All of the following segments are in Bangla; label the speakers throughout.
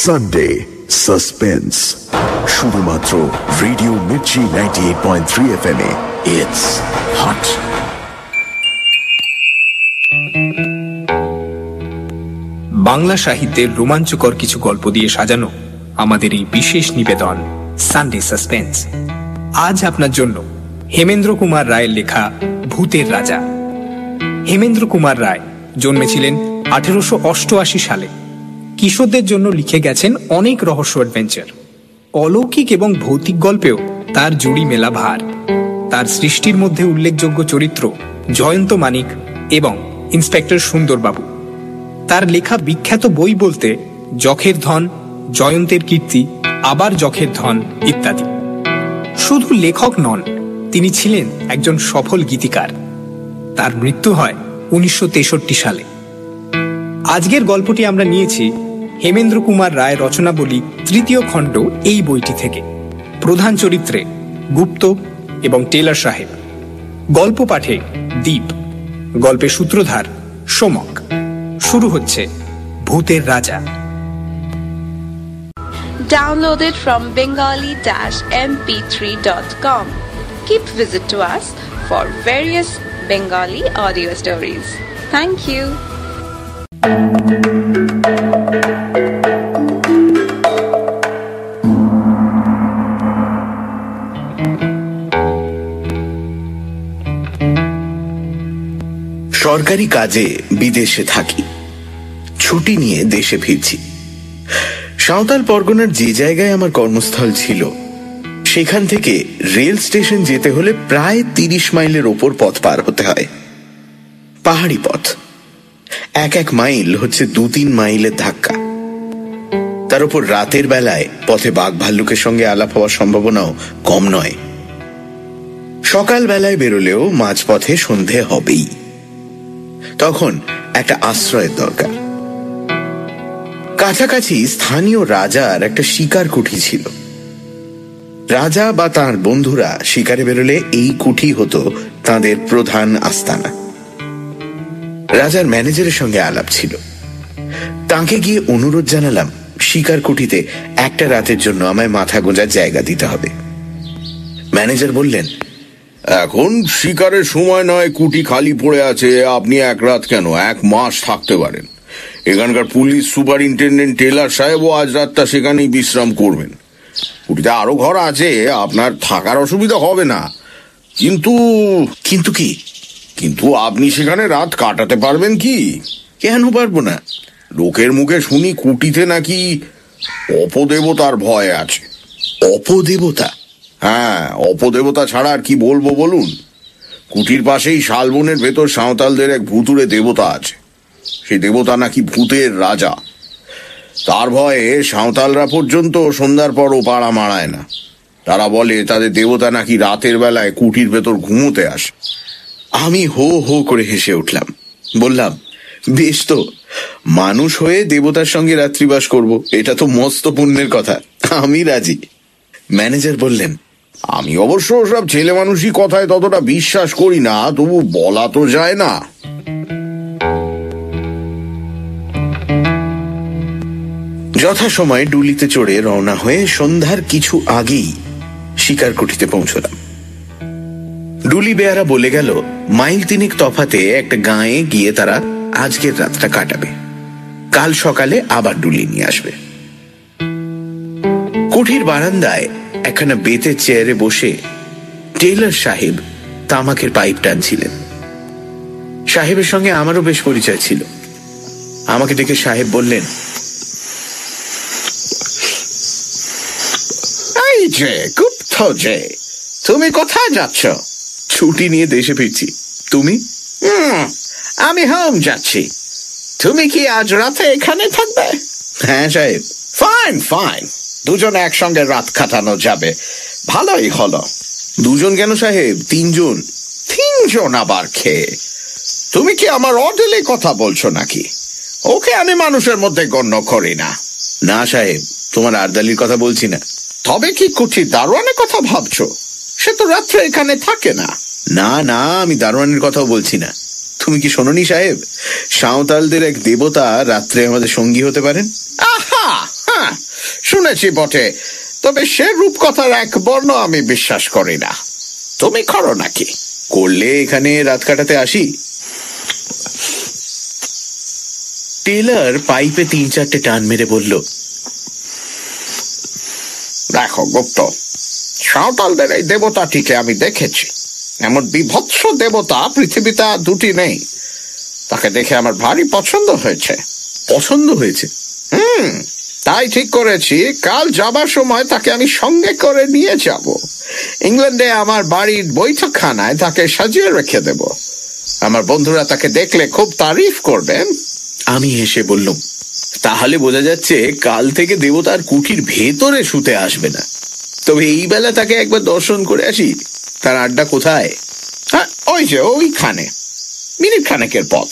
Speaker 1: সানডে সাসপেন্স, শুধুমাত্র রেডিও মির্চি 98.3 FM এ। It's hot.
Speaker 2: বাংলা সাহিত্যের রোমাঞ্চকর কিছু গল্প দিয়ে সাজানো আমাদের এই বিশেষ নিবেদন সানডে সাসপেন্স। আজ আপনার জন্য হেমেন্দ্র কুমার রায়ের লেখা ভূতের রাজা। হেমেন্দ্র কুমার রায় জন্মেছিলেন 1888 সালে। কিশোরদের জন্য লিখে গেছেন অনেক রহস্য অ্যাডভেঞ্চার। অলৌকিক এবং ভৌতিক গল্পেও তার জুড়ি মেলা ভার। তার সৃষ্টির মধ্যে উল্লেখযোগ্য চরিত্র জয়ন্ত মানিক এবং ইন্সপেক্টর সুন্দরবাবু। তার লেখা বিখ্যাত বই বলতে যখের ধন, জয়ন্তের কীর্তি, আবার যখের ধন ইত্যাদি। শুধু লেখক নন, তিনি ছিলেন একজন সফল গীতিকার। তার মৃত্যু হয় 1963 সালে। আজকের গল্পটি আমরা নিয়েছি হেমেন্দ্র কুমার রায় রচনাবলী তৃতীয় খণ্ড এই বইটি থেকে। প্রধান চরিত্রে গুপ্ত এবং টেলর সাহেব। গল্প পাঠে দীপ, গল্পের সূত্রধার সোমক। শুরু হচ্ছে ভূতের রাজা।
Speaker 3: Downloaded from bengali-mp3.com. Keep visit to us for various Bengali audio stories. Thank you.
Speaker 4: সরকারি কাজে বিদেশে থাকি, ছুটি নিয়ে দেশে ফিরছি। সাঁওতাল পরগনার যে জায়গায় আমার কর্মস্থল ছিল, সেখান থেকে রেল স্টেশন যেতে হলে প্রায় 30 মাইলের ওপর পথ পার হতে হয়। পাহাড়ি পথ, এক মাইল হচ্ছে 2-3 মাইলের ধাক্কা। তার উপর রাতের বেলায় পথে বাঘ ভাল্লুকের সঙ্গে আলাপ হওয়ার সম্ভাবনাও কম নয়। সকাল বেলায় বেরোলেও মাঝপথে সন্ধে হবেই। তখন একটা আশ্রয়ের দরকার। কাছাকাছি স্থানীয় রাজার একটা শিকার কুঠি ছিল। রাজা বা তাঁর বন্ধুরা শিকারে বেরোলে এই কুঠি হতো তাঁদের প্রধান আস্তানা। রাজার ম্যানেজারের সঙ্গে আলাপ ছিল। তাঁকে গিয়ে অনুরোধ জানালাম শিকার কুঠিতে একটা রাতের জন্য আমায় মাথা গোঁজার জায়গা দিতে হবে। ম্যানেজার বললেন,
Speaker 5: এখন শিকারের সময় নয়, কুটি খালি পড়ে আছে, আপনি এক রাত কেন 1 মাস থাকতে পারেন। এখানকার পুলিশ সুপারিনটেন্ডেন্ট টেলর সাহেবও আজ রাতটা সেখানেই বিশ্রাম করবেন। কুটিতে আরো ঘর আছে, আপনার থাকার অসুবিধা হবে না। কিন্তু
Speaker 4: কি?
Speaker 5: কিন্তু আপনি সেখানে রাত কাটাতে পারবেন কি?
Speaker 4: কেন পারবো না?
Speaker 5: লোকের মুখে শুনি কুটিতে নাকি অপদেবতার ভয় আছে।
Speaker 4: অপদেবতা?
Speaker 5: হ্যাঁ, অপদেবতা ছাড়া আর কি বলবো বলুন। কুটির পাশেই শালবনের ভেতর সাঁওতালদের এক ভুতুড়ে দেবতা আছে। সেই দেবতা নাকি ভূতের রাজা। তার ভয়ে সাঁওতালরা পর্যন্ত সন্ধ্যার পরও পাড়া মারায় না। তারা বলে তাদের দেবতা নাকি রাতের বেলায় কুটির ভেতর ঘুমোতে আসে।
Speaker 4: আমি হো হো করে হেসে উঠলাম। বললাম, বেশ তো, মানুষ হয়ে দেবতার সঙ্গে রাত্রিবাস করব, এটা তো মস্ত পুণ্যের কথা, আমি রাজি। ম্যানেজার বললেন,
Speaker 5: আমি অবশ্য সব ছেলে মানুষই কথায় ততটা বিশ্বাস করি না, তবু বলা তো যায় না।
Speaker 4: যথাসময়ে ডুলিতে চড়ে রওনা হয়ে সন্ধ্যার কিছু আগেই শিকার কুঠিতে পৌঁছলাম। ডুলি বেয়ারা বলে গেল 3 মাইল তফাতে একটা গাঁয়ে গিয়ে তারা আজকের রাতটা কাটাবে, কাল সকালে আবার ডুলি নিয়ে আসবে। কুঠির বারান্দায় একখানা বেতের চেয়ারে বসে টেলর সাহেব তামাকের পাইপ টানছিলেন। সাহেবের সঙ্গে আমারও বেশ পরিচয় ছিল। আমাকে দেখে সাহেব বললেন,
Speaker 5: এই যে গুপ্ত যে, তুমি কোথায় যাচ্ছ?
Speaker 4: ছুটি নিয়ে দেশে ফিরছি। তুমি?
Speaker 5: আমি হোম যাচ্ছি। তুমি কি আজ রাতে এখানে থাকবে?
Speaker 4: হ্যাঁ সাহেব।
Speaker 5: ফাইন, দুজনে একসঙ্গে রাত কাটানো যাবে, ভালোই হলো।
Speaker 4: 2 জন কেন সাহেব? 3 জন।
Speaker 5: 3 জন আবার খেয়ে? তুমি কি আমার অর্ডারলি কথা বলছো নাকি? ওকে আমি মানুষের মধ্যে গণ্য করি না।
Speaker 4: না সাহেব, তোমার আর্দালির কথা বলছি না।
Speaker 5: তবে কি কুঠির দারোয়ানের কথা ভাবছো? সে তো রাত্রে এখানে থাকে না।
Speaker 4: না, আমি দারোয়ানের কথাও বলছি না। তুমি কি শোনোনি সাহেব, সাঁওতালদের এক দেবতা রাত্রে আমাদের সঙ্গী হতে পারেন?
Speaker 5: আহা, শুনেছি বটে, তবে সে রূপকথার এক বর্ণ আমি বিশ্বাস করি না। তুমি করো নাকি?
Speaker 4: করলে এখানে রাত কাটাতে আসি। টেলর পাইপে 3-4টে টান মেরে বলল,
Speaker 5: দেখো গুপ্ত, সাঁওতালদের এই দেবতাটিকে আমি দেখেছি। এমন বিভৎস দেবতা পৃথিবীতে আর দুটি নেই। তাকে দেখে আমার ভারী পছন্দ হয়েছে।
Speaker 4: পছন্দ হয়েছে?
Speaker 5: তাই ঠিক করেছি কাল যাবার সময় তাকে আমি সঙ্গে করে নিয়ে যাব। ইংল্যান্ডে আমার বাড়ির বৈঠকখানায় তাকে সাজিয়ে রেখে দেব। আমার বন্ধুরা তাকে দেখলে খুব তারিফ করবেন।
Speaker 4: আমি হেসে বললাম, তাহলে বোঝা যাচ্ছে কাল থেকে দেবতার কুঠির ভেতরে শুতে আসবে না। তবে এই বেলা তাকে একবার দর্শন করে আসি। তার আড্ডা কোথায়?
Speaker 5: হ্যাঁ, ওই যে ওইখানে, মিনিট খানেকের পথ।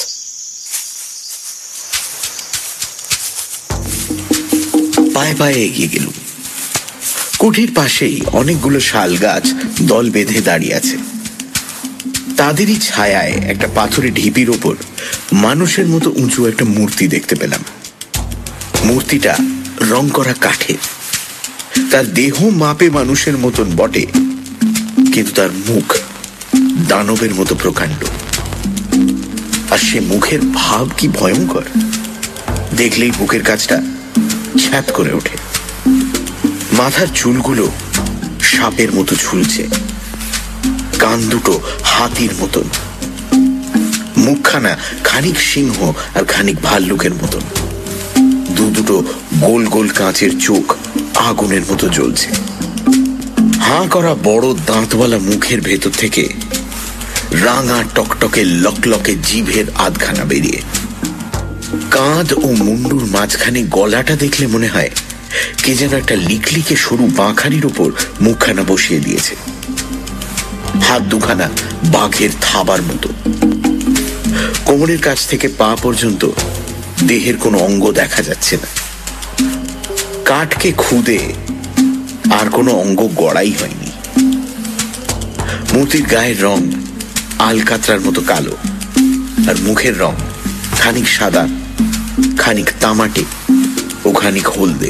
Speaker 4: পায়ে পায়ে এগিয়ে গেলুম। কুঠির পাশেই অনেকগুলো শাল গাছ দল বেঁধে দাঁড়িয়ে আছে। তাদেরই ছায়ায় একটা পাথরের ঢিপির ওপর মানুষের মতো উঁচু একটা মূর্তি দেখতে পেলাম। মূর্তিটা রং করা কাঠের। তার দেহ মাপে মানুষের মতন বটে, কিন্তু তার মুখ দানবের মতো প্রকাণ্ড। আর সে মুখের ভাব কি ভয়ঙ্কর! দেখলেই বুকের কাছটা ছ্যাঁত করে ওঠে। মাথার চুলগুলো সাপের মতো ঝুলছে, কান দুটো হাতির মতন, মুখখানা খানিক সিংহ আর খানিক ভাল্লুকের মতন, দুটো গোল গোল কাঁচের চোখ আগুনের মতো জ্বলছে। হাঁ করা বড় দাঁতওয়ালা মুখের ভেতর থেকে রাঙা টকটকে লকলকে জিভের আধখানা বেরিয়ে। কাঁধ ও মুন্ডুর মাঝখানে গলাটা দেখলে মনে হয় কে যেন একটা লিকলিকে সরু বাঁখারির উপর মুখখানা বসিয়ে দিয়েছে। হাত দুখানা বাঘের থাবার মতো। কোমরের কাছ থেকে পা পর্যন্ত দেহের কোনো অঙ্গ দেখা যাচ্ছে না। কাঠকে খুদে আর কোনো অঙ্গ গড়াই হয়নি। মূর্তির গায়ের রং আলকাতরার মতো কালো, আর মুখের রং খানিক সাদা, খানিক তামাটে ও খানিক হলদে।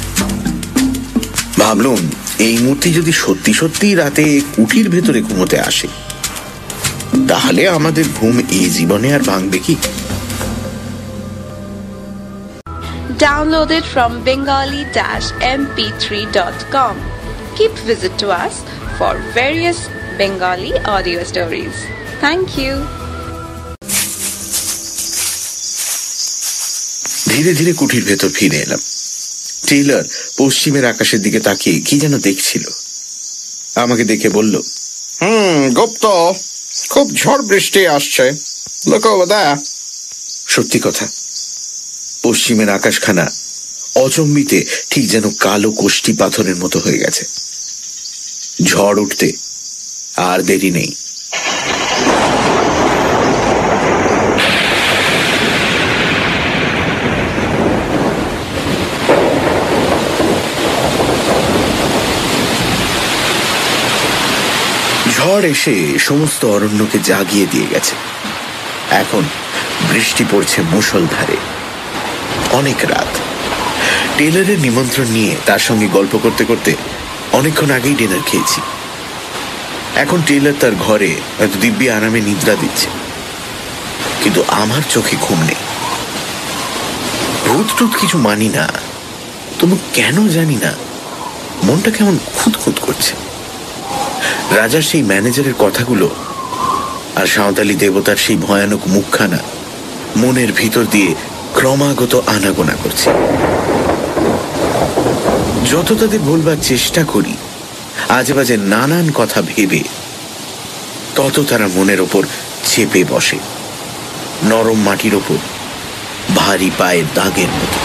Speaker 4: ভাবলুম, এই মূর্তি যদি সত্যি সত্যি রাতে কুঠির ভেতরে ঘুমোতে আসে, তাহলে আমাদের ঘুম এই জীবনে আর ভাঙবে কি?
Speaker 3: Downloaded from bengali-mp3.com. Keep visit to us for various Bengali audio stories. Thank you.
Speaker 4: ধীরে ধীরে কুঠির ভেতর ফিরে এলাম। টেলর পশ্চিমের আকাশের দিকে তাকিয়ে কি যেন দেখছিল। আমাকে দেখে বলল,
Speaker 5: গুপ্ত, খুব ঝড় বৃষ্টি আসছে। Look over there.
Speaker 4: সত্যি কথা, পশ্চিমের আকাশখানা অচম্বিতে ঠিক যেন কালো কোষ্টি পাথরের মতো হয়ে গেছে। ঝড় উঠতে আর দেরি নেই। ঝড় এসে সমস্ত অরণ্যকে জাগিয়ে দিয়ে গেছে। এখন বৃষ্টি পড়ছে মুষলধারে। অনেক রাত। টেলরের নিমন্ত্রণ নিয়ে তার সঙ্গে গল্প করতে করতে অনেকক্ষণ আগেই ডিনার খেয়েছি। এখন টেলর তার ঘরে হয়তো দিব্যি আরামে নিদ্রা দিচ্ছে, কিন্তু আমার চোখে ঘুম নেই। ভূত টুত কিছু মানি না, তবু কেন জানি না মনটা কেমন খুঁতখুত করছে। রাজার সেই ম্যানেজারের কথাগুলো আর সাঁওতালি দেবতার সেই ভয়ানক মুখখানা মনের ভিতর দিয়ে ক্রমাগত আনাগোনা করছে। যত তাদের বলবার চেষ্টা করি আজে বাজে নানান কথা ভেবে, তত তারা মনের ওপর চেপে বসে, নরম মাটির ওপর ভারী পায়ের দাগের মতো।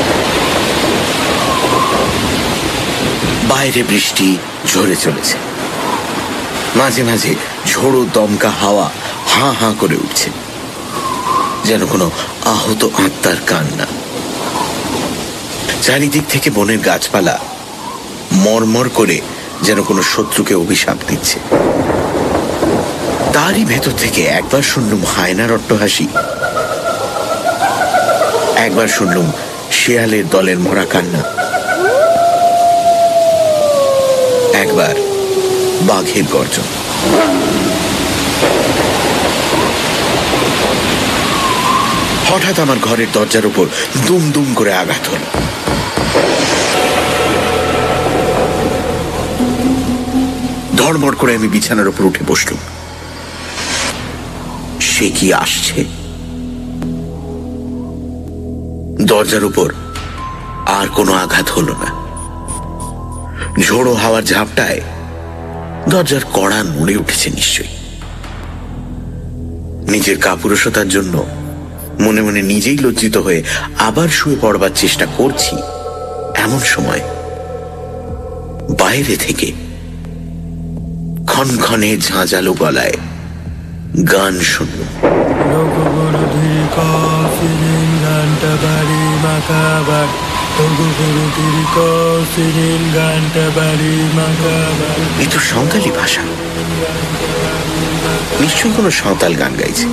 Speaker 4: বাইরে বৃষ্টি ঝরে চলেছে। মাঝে মাঝে ঝোড়ো দমকা হাওয়া হাঁ হাঁ করে উঠছে, যেন কোনো আহত আত্মার কান্না। চারিদিক থেকে বনের গাছপালা মরমর করে যেন কোনো শত্রুকে অভিশাপ দিচ্ছে। তারই ভেতর থেকে একবার শুনলুম হায়নার অট্টহাসি, একবার শুনলুম শেয়ালের দলের মরা কান্না, একবার বাঘের গর্জন। হঠাৎ আমার ঘরের দরজার উপর দুম দুম করে আঘাত হল। ধড়মড় করে আমি বিছানার উপর উঠে বসলুম। সে কি আসছে? দরজার উপর আর কোনো আঘাত হলো না। ঝোড়ো হাওয়ার ঝাপটায় দরজার কড়া নড়ে উঠেছে নিশ্চয়ই। নিজের কাপুরুষতার জন্য মনে মনে নিজেই লজ্জিত হয়ে আবার শুয়ে পড়বার চেষ্টা করছি, এমন সময় বাইরে থেকে ক্ষণক্ষণে ঝাঁঝালো গলায় গান শুনলুম। এ তো সাঁওতালি ভাষা, নিশ্চয়ই কোনো সাঁওতাল গান গাইছে।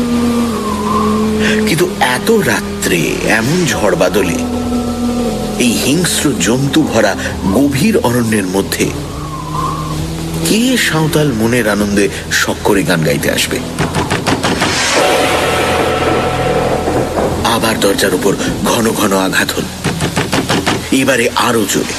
Speaker 4: কিন্তু এত রাত্রে এমন ঝড় বাদলে এই হিংস্র জন্তু ভরা গভীর অরণ্যের মধ্যে কে সাঁওতাল মনের আনন্দে শখ করে গান গাইতে আসবে? আবার দরজার উপর ঘন ঘন আঘাত হল, এবারে আরো জোরে।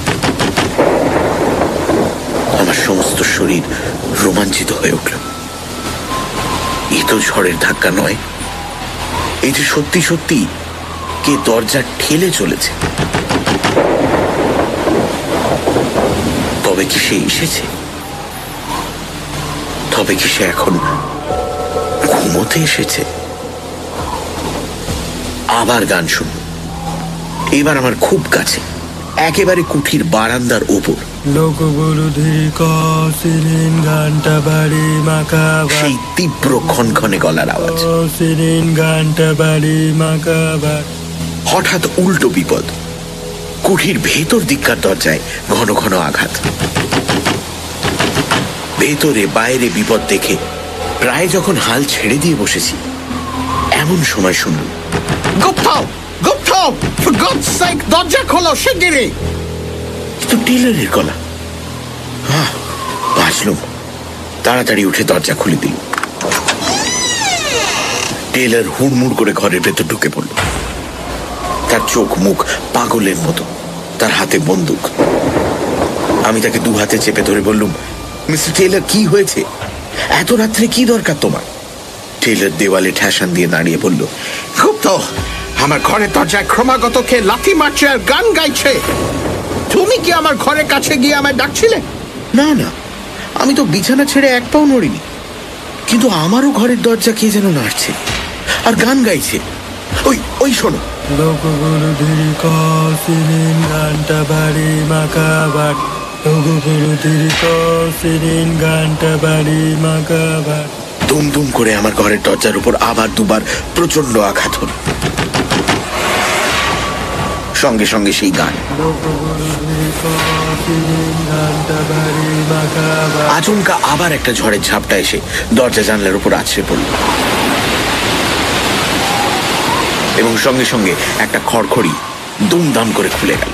Speaker 4: আমার সমস্ত শরীর রোমাঞ্চিত হয়ে উঠল। এ তো ঝড়ের ধাক্কা নয়, এই যে সত্যি সত্যি কে দরজা ঠেলে চলেছে। তবে কি সে এসেছে? তবে কি সে এখন ঘুমোতে এসেছে? আবার গান শুনল, এবার আমার খুব কাছে, একেবারে কুঠির বারান্দার ওপর। সেই তীব্র ক্ষণক্ষণে গলার আওয়াজ। হঠাৎ উল্টো বিপদ, কুঠির ভেতর দিককার দরজায় ঘন ঘন আঘাত। ভেতরে বাইরে বিপদ দেখে প্রায় যখন হাল ছেড়ে দিয়ে বসেছি, এমন সময় শুনলুম, দরজা খোলো শিগগিরই। কিন্তু টেলরের গলা। বাঁচলুম, তাড়াতাড়ি উঠে দরজা খুলে দিল। টেলর হুড়মুড় করে ঘরের ভেতর ঢুকে পড়ল। তার চোখ মুখ পাগলের মতো, তার হাতে বন্দুক। আমি তাকে দু হাতে চেপে ধরে বললুম, মিস্টার টেলর, কি হয়েছে? এত রাত্রে কি দরকার তোমার? টেলর দেওয়ালে ঠেসান দিয়ে দাঁড়িয়ে বলল, গুপ্ত, আমার ঘরের দরজায় ক্রমাগত কে লাথি মারছে আর গান গাইছে। তুমি কি আমার ঘরের কাছে গিয়ে আমায় ডাকছিলে? না না, আমি তো বিছানা ছেড়ে এক পাও নড়িনি, কিন্তু আমারও ঘরের দরজা কে যেন নাড়ছে আর গান গাইছে। ওই ওই শোনো। দুম দুম করে আমার ঘরের দরজার উপর আবার দুবার প্রচন্ড আঘাত হল। সঙ্গে সঙ্গে সেই গান। আচমকা আবার একটা ঝড়ের ঝাপটা এসে দরজা জানলার উপর আছড়ে পড়ল এবং সঙ্গে সঙ্গে একটা খড়খড়ি দুমদাম করে খুলে গেল।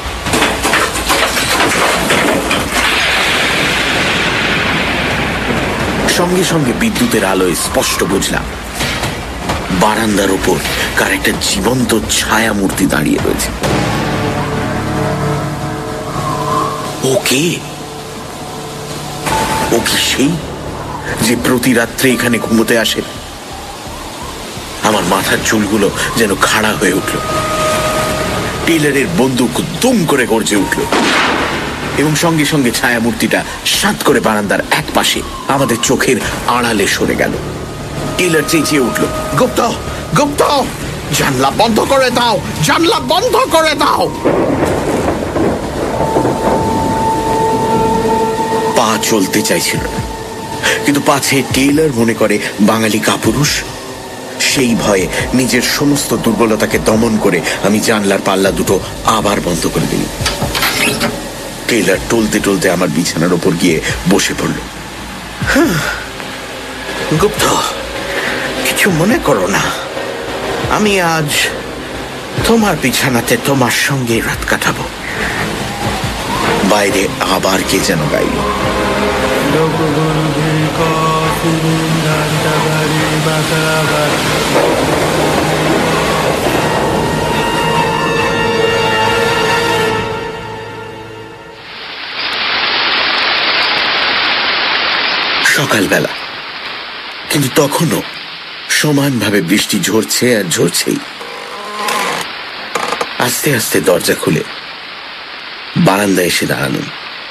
Speaker 4: সঙ্গে সঙ্গে বিদ্যুতের আলোয় স্পষ্ট বুঝলাম বারান্দার উপর কার একটা জীবন্ত ছায়া মূর্তি দাঁড়িয়ে রয়েছে। ও কে? ও কি সেই যে প্রতি রাত্রে এখানে ঘুমোতে আসে? আমার মাথার চুলগুলো যেন খাড়া হয়ে উঠল। টেলরের বন্দুক দুম করে গর্জে উঠল এবং সঙ্গে সঙ্গে ছায়া মূর্তিটা সাত করে বারান্দার এক পাশে আমাদের চোখের আড়ালে সরে গেল। টেলর চেঁচিয়ে উঠল, গুপ্ত, গুপ্ত, জানলা বন্ধ করে দাও, জানলা বন্ধ করে দাও। পা চলতে চাইছিল না, কিন্তু পাছে টেলর মনে করে বাঙালি কাপুরুষ। সেই ভয়ে নিজের সমস্ত দুর্বলতাকে দমন করে আমি জানলার পাল্লা দুটো আবার বন্ধ করে দিলাম। টেলর টলতে টলতে আমার বিছানার ওপর গিয়ে বসে পড়ল। গুপ্ত, কিছু মনে করো না, আমি আজ তোমার বিছানাতে তোমার সঙ্গে রাত কাটাবো। বাইরে আবার কে যেন গাইল। সকালবেলা, কিন্তু তখনও সমানভাবে বৃষ্টি ঝরছে আর ঝরছেই। আস্তে আস্তে দরজা খুলে বারান্দায় এসে দাঁড়ালাম।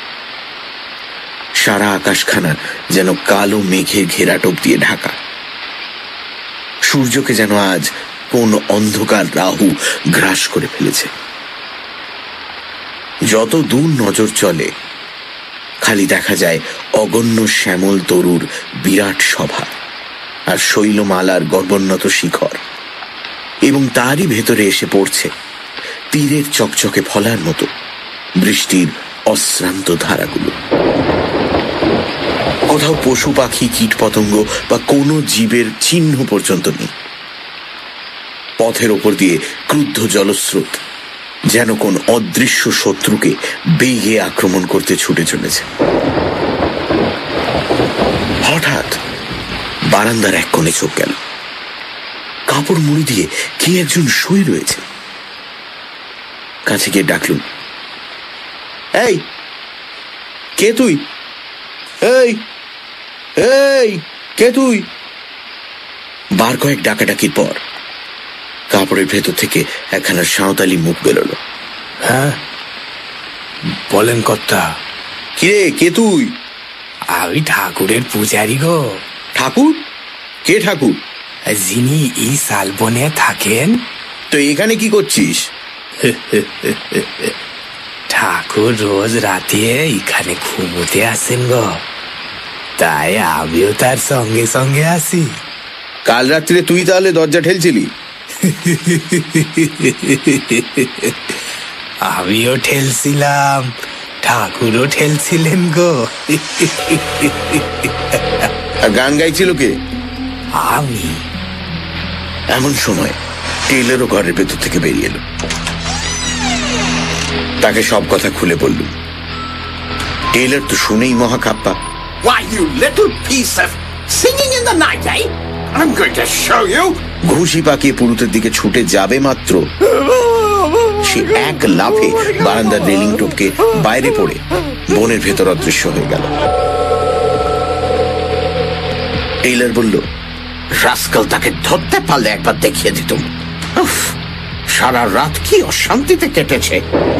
Speaker 4: সারা আকাশখানা যেন কালো মেঘের ঘেরাটোপ দিয়ে ঢাকা। সূর্যকে যেন আজ কোন অন্ধকার রাহু গ্রাস করে ফেলেছে। যত দূর নজর চলে খালি দেখা যায় অগণ্য শ্যামল তরুর বিরাট সভা আর শৈলমালার গর্বোন্নত শিখর, এবং তারই ভেতরে এসে পড়ছে তীরের চকচকে ফলার মতো বৃষ্টির অশ্রান্ত ধারাগুলো। কোথাও পশু পাখি কীট পতঙ্গ বা কোনো জীবের চিহ্ন পর্যন্ত নেই। পথের ওপর দিয়ে ক্রুদ্ধ জলস্রোত যেন কোন অদৃশ্য শত্রুকে বেগে আক্রমণ করতে ছুটে চলেছে। হঠাৎ বারান্দার এক কোণে চোখ গেল। কাপড় মুড়ি দিয়ে কে একজন শুয়ে রয়েছে। কাছে গিয়ে ডাকলুম, এই কে তুই? এই এই কে তুই? বার কয়েক ডাকাডাকির পর কাপড়ের ভেতর থেকে একখানা সাঁওতালি মুখ বেরোলো।
Speaker 2: হ্যাঁ, বলেন কর্তা।
Speaker 4: কিরে, কে তুই?
Speaker 2: আমি ঠাকুরের পূজারি গো।
Speaker 4: ঠাকুর? কে ঠাকুর?
Speaker 2: যিনি এই শালবনে থাকেন।
Speaker 4: তো এখানে কি করছিস?
Speaker 2: ঠাকুর রোজ রাতে এখানে ঘুমোতে আসেন গো, তাই আমিও তার সঙ্গে সঙ্গে আসি।
Speaker 4: কাল রাত্রে তুই তাহলে দরজা ঠেলছিলি?
Speaker 2: আমিও ঠেলছিলাম, ঠাকুরও ঠেলছিলেন গো।
Speaker 4: আর গান গাইছিল কে?
Speaker 2: আমি।
Speaker 4: এমন সময় টেইলরও ঘরের ভেতর থেকে বেরিয়ে এলো। তাকে সব কথা খুলে বলল। টেইলর তো শুনেই মহাকাপ্পা।
Speaker 5: Why, you little piece of singing in the night, eh? I'm going to show you.
Speaker 4: ঘুষি পাকিয়ে পুরুতের দিকে ছুটে যাবে মাত্র সে এক লাফে বারান্দার রেলিং টপকে বাইরে পড়ে বনের ভেতর অদৃশ্য হয়ে গেল। টেইলর বলল,
Speaker 5: রাস্কাল তাকে ধরতে পারলে একবার দেখিয়ে দিতুম। সারা রাত কি অশান্তিতে কেটেছে।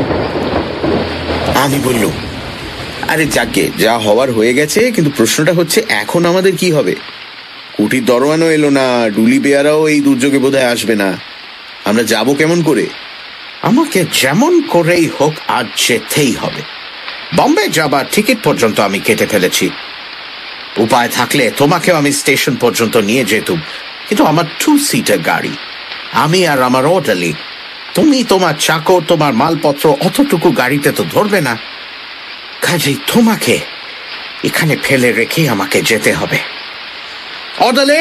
Speaker 4: আমি বললুম, আরে যাকে যা হওয়ার হয়ে গেছে, কিন্তু প্রশ্নটা হচ্ছে এখন আমাদের কি হবে? কুটির দরওয়ানও এলো না, ডুলি বেয়ারাও এই দুর্যোগে বোধহয় আসবে না। আমরা যাব কেমন করে?
Speaker 5: আমাকে যেমন করেই হোক আজ যেতেই হবে। বম্বে যাবার টিকিট পর্যন্ত আমি কেটে ফেলেছি। উপায় থাকলে তোমাকেও আমি স্টেশন পর্যন্ত নিয়ে যেতুম, কিন্তু আমার 2 সিটার গাড়ি, আমি আর আমার অর্ডারলি। তুমি তোমার চাকর, তোমার মালপত্র অতটুকু গাড়িতে তো ধরবে না। কাজেই তোমাকে এখানে ফেলে রেখে আমাকে যেতে হবে। অর্ডারলি!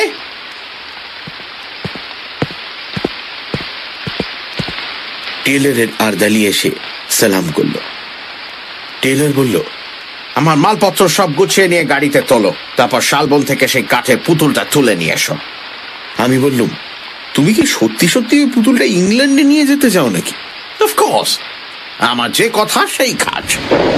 Speaker 4: টেইলরের আরদালি এসে সালাম করল। টেইলর বলল,
Speaker 5: আমার মালপত্র সব গুছিয়ে নিয়ে গাড়িতে তোলো, তারপর শালবন থেকে সেই কাঠের পুতুলটা তুলে নিয়ে এসো।
Speaker 4: আমি বললুম, তুমি কি সত্যি সত্যি ওই পুতুলটা ইংল্যান্ডে নিয়ে যেতে চাও নাকি?
Speaker 5: অফকোর্স, আমার যে কথা সেই কাজ।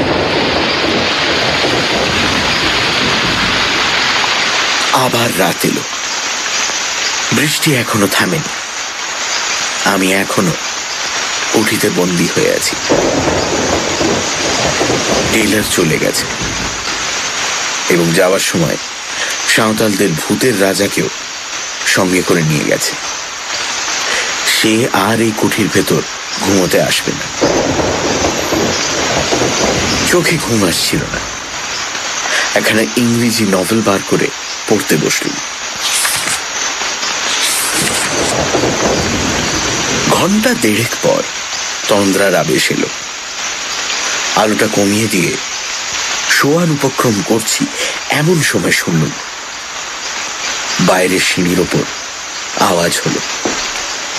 Speaker 4: আবার রাত এলো। বৃষ্টি এখনো থামেনি। আমি এখনো উঠিতে বন্দী হয়ে আছি। টেইলর চলে গেছে এবং যাওয়ার সময় সাঁওতালদের ভূতের রাজাকেও সঙ্গে করে নিয়ে গেছে। সে আর এই কুঠির ভেতর ঘুমোতে আসবে না। চোখে ঘুম আসছিল না। একখানা ইংরেজি নভেল বার করে পড়তে বসলুম। ঘন্টা 1.5 পর তন্দ্রার আবেশ এলো। আলোটা কমিয়ে দিয়ে শোয়ার উপক্রম করছি, এমন সময় শুনলুম বাইরের সিঁড়ির ওপর আওয়াজ হলো।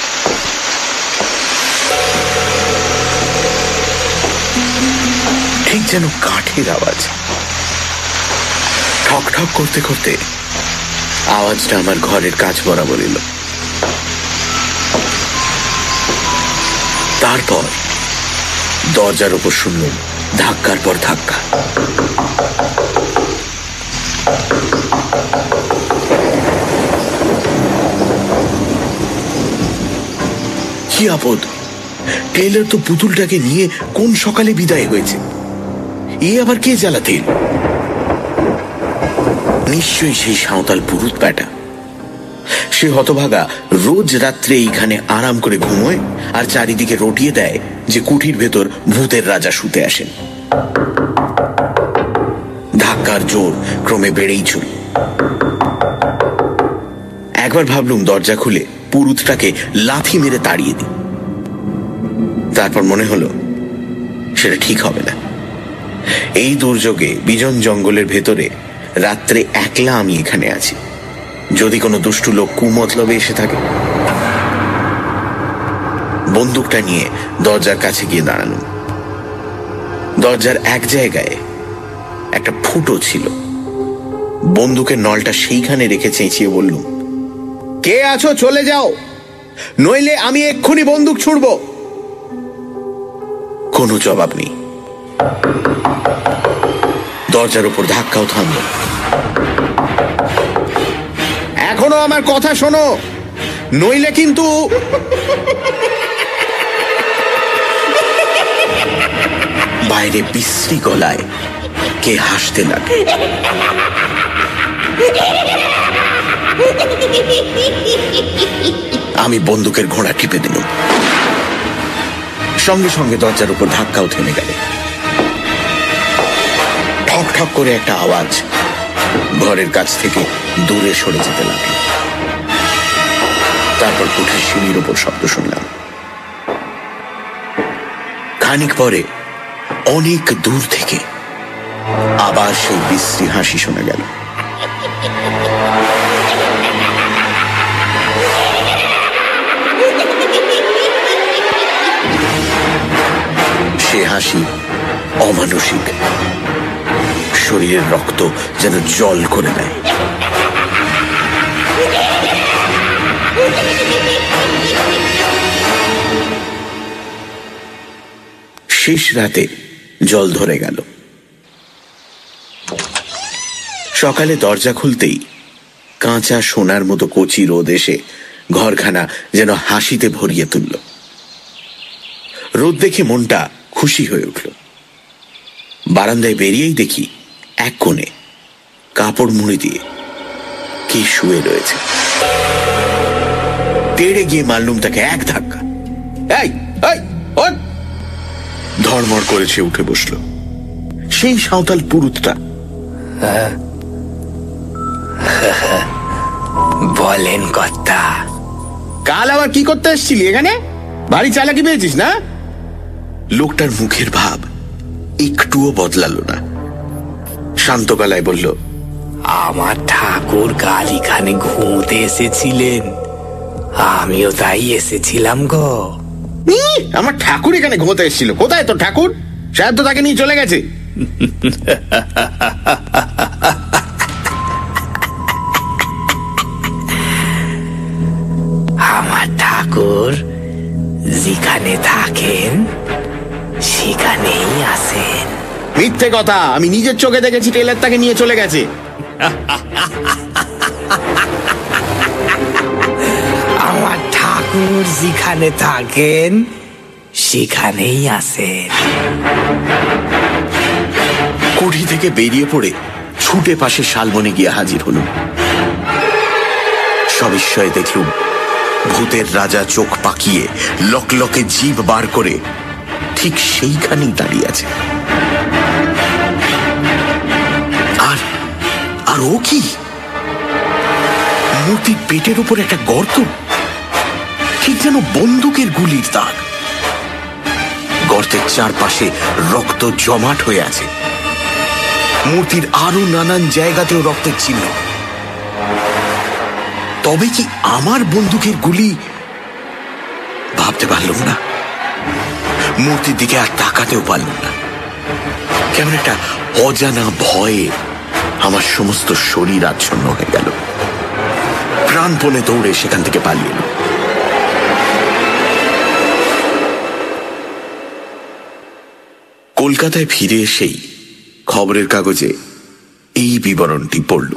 Speaker 4: ঠিক ঠিক যেন কাঠের আওয়াজ। ঠক ঠক করতে করতে আওয়াজটা আমার ঘরের কাছ বরাবর এলো। তারপর দরজার ওপর শুনলাম ধাক্কার পর ধাক্কা। কি আপদ! টেইলর তো পুতুলটাকে নিয়ে কোন সকালে বিদায় হয়েছে। এ আবার কে জ্বালাতে? নিশ্চয়ই সেই সাঁওতাল পুরুত ব্যাটা। সে হতভাগা রোজ রাত্রে এইখানে আরাম করে ঘুমোয় আর চারিদিকে রটিয়ে দেয় যে কুঠির ভেতর ভূতের রাজা শুতে আসেন। ধাক্কার জোর ক্রমে বেড়েই চল। একবার ভাবলুম দরজা খুলে পুরুতটাকে লাথি মেরে তাড়িয়ে দিই। তারপর মনে হলো সেটা ঠিক হবে না। এই দুর্যোগে বিজন জঙ্গলের ভেতরে রাত্রে একলা আমি এখানে আছি। যদি কোনো দুষ্টু লোক কুমতলবে এসে থাকে। বন্দুকটা নিয়ে দরজার কাছে গিয়ে দাঁড়ালাম। দরজার এক জায়গায় একটা ফুটো ছিল। বন্দুকের নলটা সেইখানে রেখে চেঁচিয়ে বললুম, কে আছো চলে যাও, নইলে আমি এক্ষুনি বন্দুক ছুড়ব। কোনো জবাব নেই। দরজার উপর ধাক্কাও থামল। এখনো আমার কথা শোনো, নইলে কিন্তু। বাইরে বিশ্রী গলায় কে হাসতে লাগে। আমি বন্দুকের ঘোড়া টিপে দিলাম। সঙ্গে সঙ্গে দরজার উপর ধাক্কাও থেমে গেল। ঠক ঠক করে একটা আওয়াজ ঘরের কাছ থেকে দূরে সরে যেতে লাগলো। তারপর কুঠির সিঁড়ির উপর শব্দ শুনলাম। খানিক পরে অনেক দূর থেকে আবার সেই বিশ্রী হাসি শোনা গেল। সে হাসি অমানসিক, শরীরের রক্ত যেন জল করে দেয়। শেষ রাতে জল ধরে গেল। সকালে দরজা খুলতেই কাঁচা সোনার মতো কচি রোদ এসে ঘরখানা যেন হাসিতে ভরিয়ে তুলল। রোদ দেখে মনটা খুশি হয়ে উঠল। বারান্দায় বেরিয়েই দেখি এক কোণে কাপড় মুড়ি দিয়ে কে শুয়ে রয়েছে। তেড়ে গিয়ে মারলুম তাকে এক ধাক্কা। এই ওঠ! ধর্মড় করেছে উঠে বসল সেই সাঁওতাল পুরুতটা।
Speaker 2: বলেন কর্তা।
Speaker 4: কাল আবার কি করতে এসেছিলি এখানে? বাড়ি চালাকি পেয়েছিস না? লোকটার মুখের ভাব একটুও বদলালো না। শান্ত গলায় বলল,
Speaker 2: আমার ঠাকুর কাল এখানে ঘুমোতে এসেছিলেন, আমিও তাই এসেছিলাম গো।
Speaker 4: আমার ঠাকুর এখানে ঘুমোতে এসেছিল? কোথায় তোর ঠাকুর? সাহেব তো তাকে নিয়ে চলে গেছে।
Speaker 2: আমার ঠাকুর যেখানে থাকেন সেখানেই আসেন।
Speaker 4: মিথ্যে কথা, আমি নিজের চোখে দেখেছি টেলার তাকে নিয়ে চলে গেছে।
Speaker 2: আমার ঠাকুর যেখানে থাকেন সেখানেই আসেন।
Speaker 4: কুঠি থেকে বেরিয়ে পড়ে ছুটে পাশে শালবনে গিয়ে হাজির হলুম। সবিস্ময়ে দেখলুম ভূতের রাজা চোখ পাকিয়ে লকলকে জিভ বার করে ঠিক সেইখানেই দাঁড়িয়ে আছে। আর ও কি? মূর্তির পেটের উপর একটা গর্ত, ঠিক যেন বন্দুকের গুলির দাগ। গর্তের চারপাশে রক্ত জমাট হয়ে আছে। মূর্তির আরো নানান জায়গাতেও রক্তের চিহ্ন। তবে কি আমার বন্দুকের গুলি? ভাবতে পারলাম না। মূর্তির দিকে আর তাকাতেও পারলাম না। কেমন একটা অজানা ভয়ে আমার সমস্ত শরীর আচ্ছন্ন হয়ে গেল। প্রাণপণে দৌড়ে সেখান থেকে পালিয়ে এলো। কলকাতায় ফিরে এসেই খবরের কাগজে এই বিবরণটি পড়ল।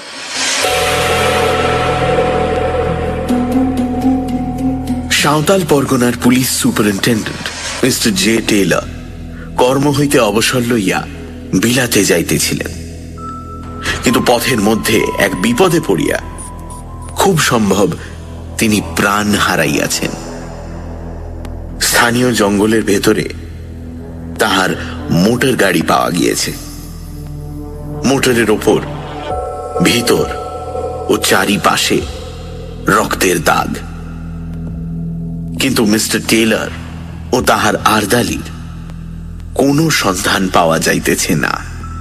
Speaker 4: সাঁওতাল পরগনার police superintendent mister J Taylor কর্ম হইতে অবসর লইয়া বিলাতে যাইতেছিলেন, কিন্তু পথের মধ্যে এক বিপদে পড়িয়া খুব সম্ভব তিনি প্রাণ হারাইয়াছেন। স্থানীয় জঙ্গলের ভেতরে তাহার মোটর গাড়ি পাওয়া গিয়েছে। মোটরের ওপর ভিতর ও চারিপাশে রক্তের দাগ, কিন্তু মিস্টার টেইলর ও তাহার আরদালির কোনো সন্ধান পাওয়া যাইতেছে না।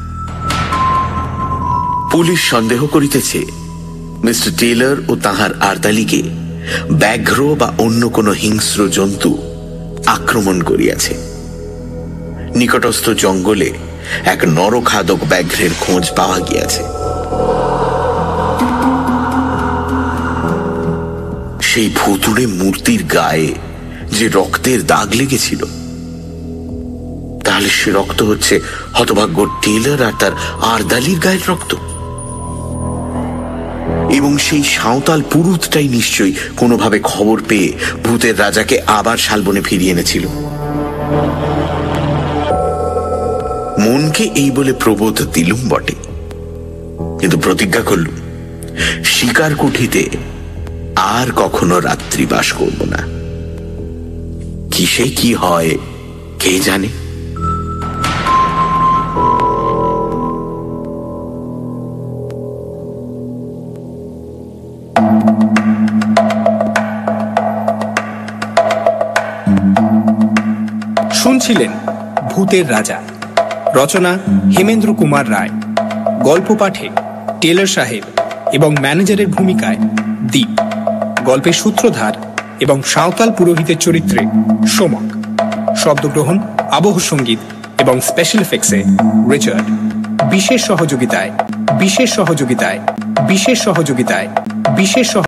Speaker 4: পুলিশ সন্দেহ করিতেছে মিস্টার টেইলর ও তাহার আরদালিকে ব্যাঘ্র বা অন্য কোনো হিংস্র জন্তু আক্রমণ করিয়াছে। নিকটস্থ জঙ্গলে এক নরখাদক ব্যাঘ্রের খোঁজ পাওয়া গিয়াছে। সেই ভুতুড়ে মূর্তির গায়ে যে রক্তের দাগ লেগেছিল, তাহলে সে রক্ত হচ্ছে হতভাগ্য টেইলর আর তার আরদালির গায়ের রক্ত। এবং সেই সাঁওতাল পুরুতটাই নিশ্চয়ই কোনোভাবে খবর পেয়ে ভূতের রাজাকে আবার শালবনে ফিরিয়ে এনেছিল। মনকে এই বলে প্রবোধ দিলুম বটে, কিন্তু প্রতিজ্ঞা করলুম শিকার কুঠিতে আর কখনো রাত্রিবাস করব না। কিসে কি হয় কে জানে।
Speaker 2: শুনছিলেন ভূতের রাজা, রচনা হেমেন্দ্র কুমার রায়, গল্প পাঠে টেলর সাহেব এবং ম্যানেজারের ভূমিকায় দীপ, গল্পের সূত্রধার এবং সাঁওতাল পুরোহিতের চরিত্রে সোমক, শব্দগ্রহণ, আবহ সঙ্গীত এবং স্পেশাল এফেক্টসে রিচার্ড, বিশেষ সহযোগিতায়